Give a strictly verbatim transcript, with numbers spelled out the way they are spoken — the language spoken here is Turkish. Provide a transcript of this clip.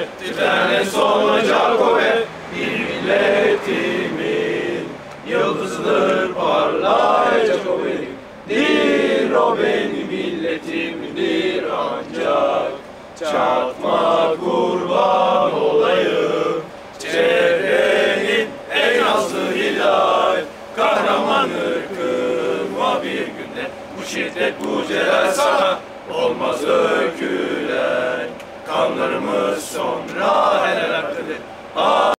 Titreyen solacak o ve bir milletimin yıldızıdır parlayacak o benim. Dir o benim milletimdir ancak çatma kurban olayım. Çehrenin en nazlı hilal kahraman ırkıma bir günde bu şiddet bu celal sana olmaz öyküler. Kanlarımız sonra helal hakkıdır.